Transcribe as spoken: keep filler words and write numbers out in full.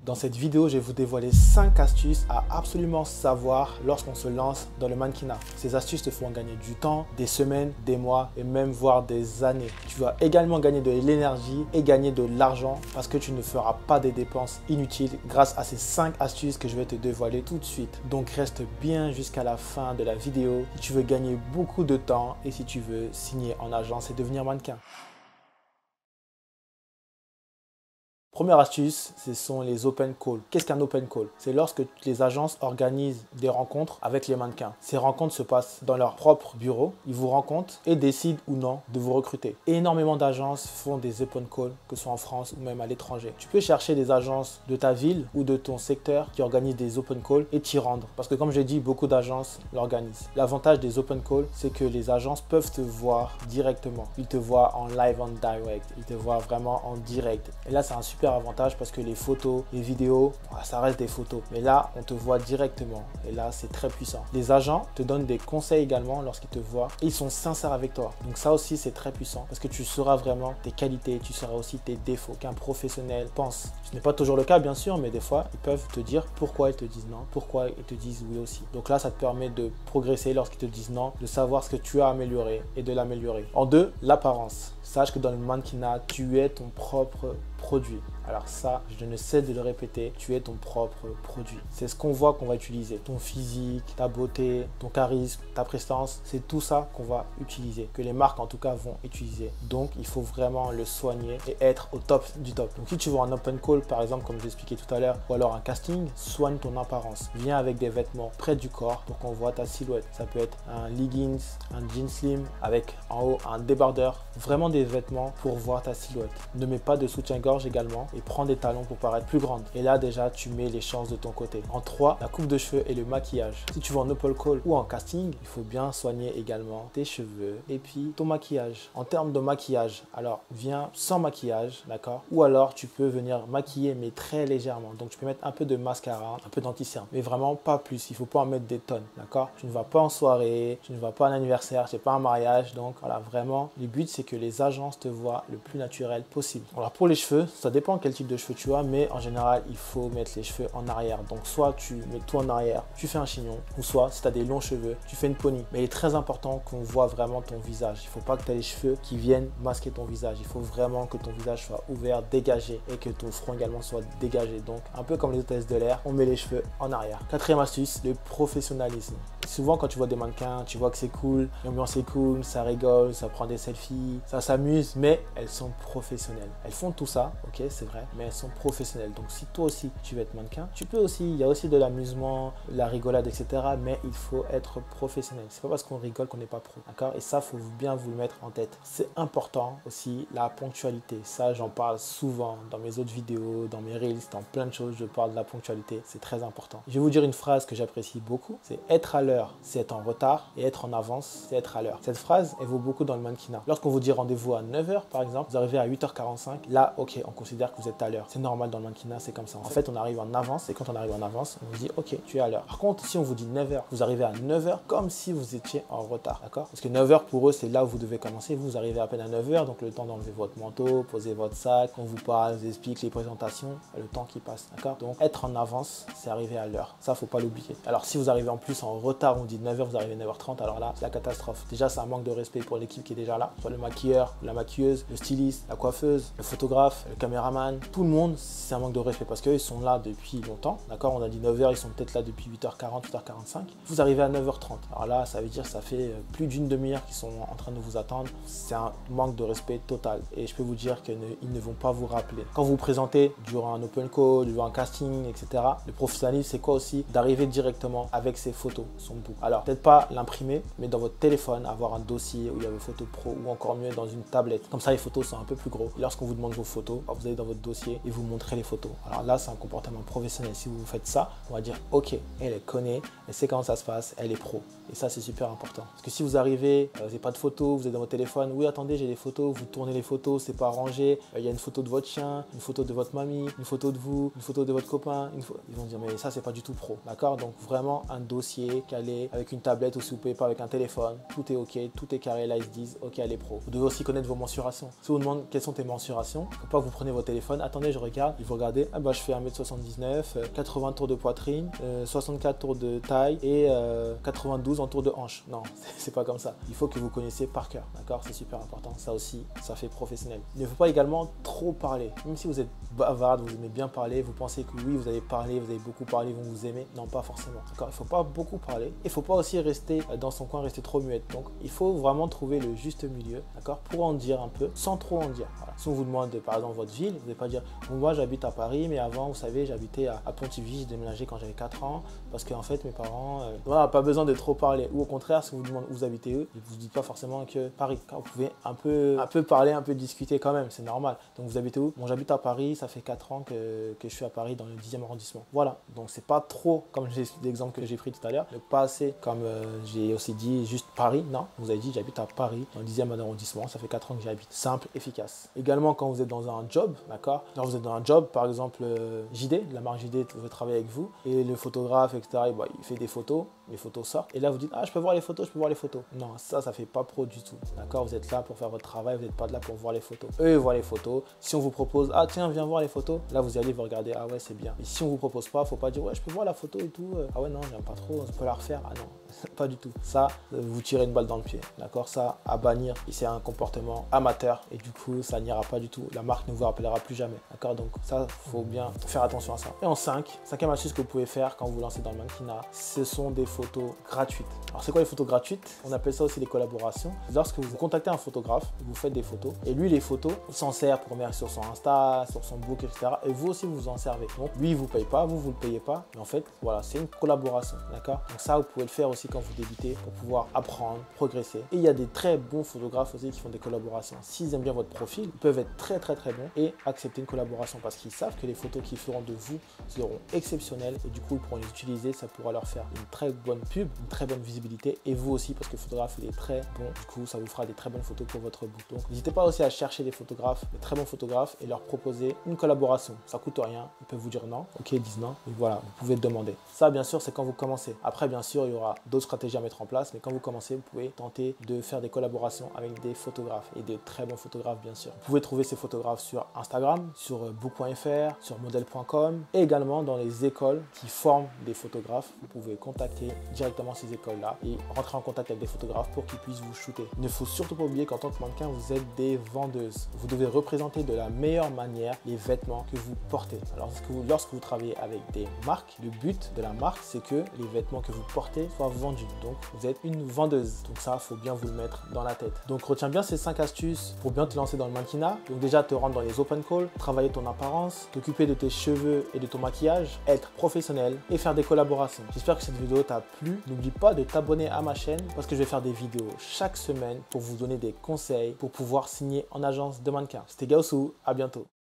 Dans cette vidéo, je vais vous dévoiler cinq astuces à absolument savoir lorsqu'on se lance dans le mannequinat. Ces astuces te feront gagner du temps, des semaines, des mois et même voire des années. Tu vas également gagner de l'énergie et gagner de l'argent parce que tu ne feras pas des dépenses inutiles grâce à ces cinq astuces que je vais te dévoiler tout de suite. Donc reste bien jusqu'à la fin de la vidéo si tu veux gagner beaucoup de temps et si tu veux signer en agence et devenir mannequin. Première astuce, ce sont les open calls. Qu'est-ce qu'un open call? C'est lorsque les agences organisent des rencontres avec les mannequins. Ces rencontres se passent dans leur propre bureau. Ils vous rencontrent et décident ou non de vous recruter. Énormément d'agences font des open calls, que ce soit en France ou même à l'étranger. Tu peux chercher des agences de ta ville ou de ton secteur qui organisent des open calls et t'y rendre. Parce que comme j'ai dit, beaucoup d'agences l'organisent. L'avantage des open calls, c'est que les agences peuvent te voir directement. Ils te voient en live, en direct. Ils te voient vraiment en direct. Et là, c'est un super avantage parce que les photos, les vidéos, ça reste des photos. Mais là, on te voit directement. Et là, c'est très puissant. Les agents te donnent des conseils également lorsqu'ils te voient. Et ils sont sincères avec toi. Donc ça aussi, c'est très puissant parce que tu sauras vraiment tes qualités, tu sauras aussi tes défauts qu'un professionnel pense. Ce n'est pas toujours le cas, bien sûr, mais des fois, ils peuvent te dire pourquoi ils te disent non, pourquoi ils te disent oui aussi. Donc là, ça te permet de progresser lorsqu'ils te disent non, de savoir ce que tu as amélioré et de l'améliorer. En deux, l'apparence. Sache que dans le mannequinat, tu es ton propre produit. Alors ça, je ne cesse de le répéter, tu es ton propre produit. C'est ce qu'on voit qu'on va utiliser. Ton physique, ta beauté, ton charisme, ta prestance, c'est tout ça qu'on va utiliser, que les marques en tout cas vont utiliser. Donc, il faut vraiment le soigner et être au top du top. Donc, si tu veux un open call, par exemple, comme j'expliquais tout à l'heure, ou alors un casting, soigne ton apparence. Viens avec des vêtements près du corps pour qu'on voit ta silhouette. Ça peut être un leggings, un jean slim, avec en haut un débardeur. Vraiment des vêtements pour voir ta silhouette. Ne mets pas de soutien-gorge également et prends des talons pour paraître plus grande. Et là déjà, tu mets les chances de ton côté. En trois, la coupe de cheveux et le maquillage. Si tu vas en open call ou en casting, il faut bien soigner également tes cheveux et puis ton maquillage. En termes de maquillage, alors viens sans maquillage, d'accord? Ou alors tu peux venir maquiller mais très légèrement. Donc tu peux mettre un peu de mascara, un peu d'anti-cerne, mais vraiment pas plus. Il ne faut pas en mettre des tonnes, d'accord? Tu ne vas pas en soirée, tu ne vas pas à un anniversaire, c'est pas un mariage. Donc voilà, vraiment, le but c'est que les agences te voient le plus naturel possible. Alors pour les cheveux, ça dépend quel type de cheveux tu as, mais en général, il faut mettre les cheveux en arrière. Donc soit tu mets tout en arrière, tu fais un chignon, ou soit si tu as des longs cheveux, tu fais une pony. Mais il est très important qu'on voit vraiment ton visage. Il ne faut pas que tu aies les cheveux qui viennent masquer ton visage. Il faut vraiment que ton visage soit ouvert, dégagé et que ton front également soit dégagé. Donc un peu comme les hôtesses de l'air, on met les cheveux en arrière. Quatrième astuce, le professionnalisme. Souvent quand tu vois des mannequins, tu vois que c'est cool, l'ambiance est cool, ça rigole, ça prend des selfies, ça s'amuse, mais elles sont professionnelles. Elles font tout ça, ok, c'est vrai, mais elles sont professionnelles. Donc si toi aussi tu veux être mannequin, tu peux aussi, il y a aussi de l'amusement, la rigolade, et cetera. Mais il faut être professionnel. C'est pas parce qu'on rigole qu'on n'est pas pro, d'accord? Et ça, faut bien vous le mettre en tête. C'est important aussi la ponctualité. Ça, j'en parle souvent dans mes autres vidéos, dans mes reels, dans plein de choses, je parle de la ponctualité. C'est très important. Je vais vous dire une phrase que j'apprécie beaucoup, c'est être à l'heure, c'est être en retard, et être en avance, c'est être à l'heure. Cette phrase, elle vaut beaucoup dans le mannequinat. Lorsqu'on vous dit rendez-vous à neuf heures, par exemple, vous arrivez à huit heures quarante-cinq, là, ok, on considère que vous êtes à l'heure. C'est normal dans le mannequinat, c'est comme ça. En fait, on arrive en avance et quand on arrive en avance, on vous dit ok, tu es à l'heure. Par contre, si on vous dit neuf heures, vous arrivez à neuf heures comme si vous étiez en retard, d'accord? Parce que neuf heures pour eux, c'est là où vous devez commencer. Vous arrivez à peine à neuf heures, donc le temps d'enlever votre manteau, poser votre sac, on vous parle, vous explique les présentations, le temps qui passe, d'accord? Donc être en avance, c'est arriver à l'heure. Ça, faut pas l'oublier. Alors si vous arrivez en plus en retard, on dit neuf heures, vous arrivez à neuf heures trente, alors là, c'est la catastrophe. Déjà, c'est un manque de respect pour l'équipe qui est déjà là. Soit le maquilleur, la maquilleuse, le styliste, la coiffeuse, le photographe, le caméraman, tout le monde, c'est un manque de respect parce qu'ils sont là depuis longtemps, d'accord? On a dit neuf heures, ils sont peut-être là depuis huit heures quarante, huit heures quarante-cinq. Vous arrivez à neuf heures trente. Alors là, ça veut dire que ça fait plus d'une demi-heure qu'ils sont en train de vous attendre. C'est un manque de respect total et je peux vous dire qu'ils ne, ne vont pas vous rappeler. Quand vous vous présentez durant un open call, durant un casting, et cetera, le professionnalisme, c'est quoi aussi? D'arriver directement avec ses photos, son book. Alors, peut-être pas l'imprimer, mais dans votre téléphone, avoir un dossier où il y a vos photos pro ou encore mieux dans une tablette. Comme ça, les photos sont un peu plus gros. Et lorsqu'on vous demande vos photos, vous allez dans votre dossier et vous montrez les photos. Alors là, c'est un comportement professionnel. Si vous faites ça, on va dire ok, elle, elle connaît, elle sait comment ça se passe, elle est pro. Et ça, c'est super important. Parce que si vous arrivez, euh, vous n'avez pas de photos, vous êtes dans votre téléphone, oui, attendez, j'ai des photos, vous tournez les photos, c'est pas rangé, il euh, y a une photo de votre chien, une photo de votre mamie, une photo de vous, une photo de votre copain, une pho... ils vont dire, mais ça, c'est pas du tout pro, d'accord? Donc, vraiment, un dossier calé avec une tablette ou si vous pouvez pas avec un téléphone, tout est ok, tout est carré, là, ils se disent, ok, elle est pro. Vous devez aussi connaître vos mensurations. Si on vous demande quelles sont tes mensurations, il ne faut pas que vous preniez votre téléphone téléphone, attendez, je regarde. Et vous regardez, ah bah je fais un mètre soixante-dix-neuf, euh, quatre-vingts tours de poitrine, euh, soixante-quatre tours de taille et euh, quatre-vingt-douze en tours de hanche. Non, c'est pas comme ça. Il faut que vous connaissiez par cœur, d'accord? C'est super important. Ça aussi, ça fait professionnel. Il ne faut pas également trop parler. Même si vous êtes bavarde, vous aimez bien parler, vous pensez que oui, vous allez parler, vous allez beaucoup parler, vous vous aimez. Non, pas forcément. D'accord? Il ne faut pas beaucoup parler. Il ne faut pas aussi rester dans son coin, rester trop muette. Donc, il faut vraiment trouver le juste milieu, d'accord? Pour en dire un peu, sans trop en dire. Voilà. Si on vous demande, par exemple, votre ville, vous n'allez pas dire, bon, moi, j'habite à Paris, mais avant, vous savez, j'habitais à, à Pontivy, j'ai déménagé quand j'avais quatre ans, parce qu'en fait, mes parents, euh, voilà, pas besoin de trop parler. Ou au contraire, si on vous demande où vous habitez, eux, vous ne dites pas forcément que Paris. Car vous pouvez un peu, un peu parler, un peu discuter quand même, c'est normal. Donc, vous habitez où? Bon, j'habite à Paris, ça fait quatre ans que, que je suis à Paris dans le dixième arrondissement. Voilà, donc c'est pas trop, comme l'exemple que j'ai pris tout à l'heure, ne pas assez, comme euh, j'ai aussi dit, juste Paris. Non, vous avez dit, j'habite à Paris, dans le dixième arrondissement, ça fait quatre ans que j'y habite. Simple, efficace. Également, quand vous êtes dans un job, d'accord? Quand vous êtes dans un job, par exemple, euh, J D, la marque J D veut travailler avec vous, et le photographe, et cetera, et bah, il fait des photos, les photos sortent, et là vous dites, ah, je peux voir les photos, je peux voir les photos. Non, ça, ça fait pas pro du tout, d'accord? Vous êtes là pour faire votre travail, vous n'êtes pas là pour voir les photos. Eux, ils voient les photos. Si on vous propose, ah, tiens, viens voir les photos, là, vous y allez, vous regardez, ah ouais, c'est bien. Et si on vous propose pas, faut pas dire, ouais, je peux voir la photo et tout, ah ouais, non, j'aime pas trop, on peut la refaire. Ah non, pas du tout. Ça, vous tirez une balle dans le pied, d'accord? Ça, à bannir, et c'est un comportement amateur, et du coup, ça n'ira pas du tout. La marque ne vous rappellera plus jamais, d'accord? Donc ça, faut bien faire attention à ça. Et en cinq, cinquième astuce que vous pouvez faire quand vous vous lancez dans le mannequinat, ce sont des photos gratuites. Alors c'est quoi les photos gratuites? On appelle ça aussi des collaborations. Lorsque vous contactez un photographe, vous faites des photos, et lui, les photos, il s'en sert pour mettre sur son Insta, sur son book, et cetera. Et vous aussi, vous vous en servez. Donc lui, il vous paye pas, vous, vous le payez pas. Mais en fait, voilà, c'est une collaboration, d'accord? Donc ça, vous pouvez le faire aussi quand vous débutez pour pouvoir apprendre, progresser. Et il y a des très bons photographes aussi qui font des collaborations. S'ils aiment bien votre profil, ils peuvent être très très très bons et accepter une collaboration parce qu'ils savent que les photos qu'ils feront de vous seront exceptionnelles et du coup, ils pourront les utiliser. Ça pourra leur faire une très bonne pub, une très bonne visibilité et vous aussi parce que le photographe, il est très bon. Du coup, ça vous fera des très bonnes photos pour votre book. Donc, n'hésitez pas aussi à chercher des photographes, des très bons photographes et leur proposer une collaboration. Ça coûte rien. Ils peuvent vous dire non. Ok, ils disent non. Et voilà, vous pouvez demander. Ça, bien sûr, c'est quand vous commencez. Après, bien sûr, il y aura d'autres stratégies à mettre en place. Mais quand vous commencez, vous pouvez tenter de faire des collaborations avec des photographes et des très bons photographes, bien sûr. Vous pouvez trouver ces photographes sur Instagram, sur book point F R, sur model point com et également dans les écoles qui forment des photographes. Vous pouvez contacter directement ces écoles-là et rentrer en contact avec des photographes pour qu'ils puissent vous shooter. Il ne faut surtout pas oublier qu'en tant que mannequin, vous êtes des vendeuses. Vous devez représenter de la meilleure manière les vêtements que vous portez. Alors, lorsque vous, lorsque vous travaillez avec des marques, le but de la marque, c'est que les vêtements que vous portez soient vendus. Donc, vous êtes une vendeuse. Donc ça, il faut bien vous le mettre dans la tête. Donc, retiens bien ces cinq astuces pour bien te lancer dans le mannequinat. Donc déjà, te rendre dans les open calls, travailler ton apparence, t'occuper de tes cheveux et de ton maquillage, être professionnel et faire des collaborations. J'espère que cette vidéo t'a plu. N'oublie pas de t'abonner à ma chaîne parce que je vais faire des vidéos chaque semaine pour vous donner des conseils pour pouvoir signer en agence de mannequin. C'était Gaoussou, à bientôt.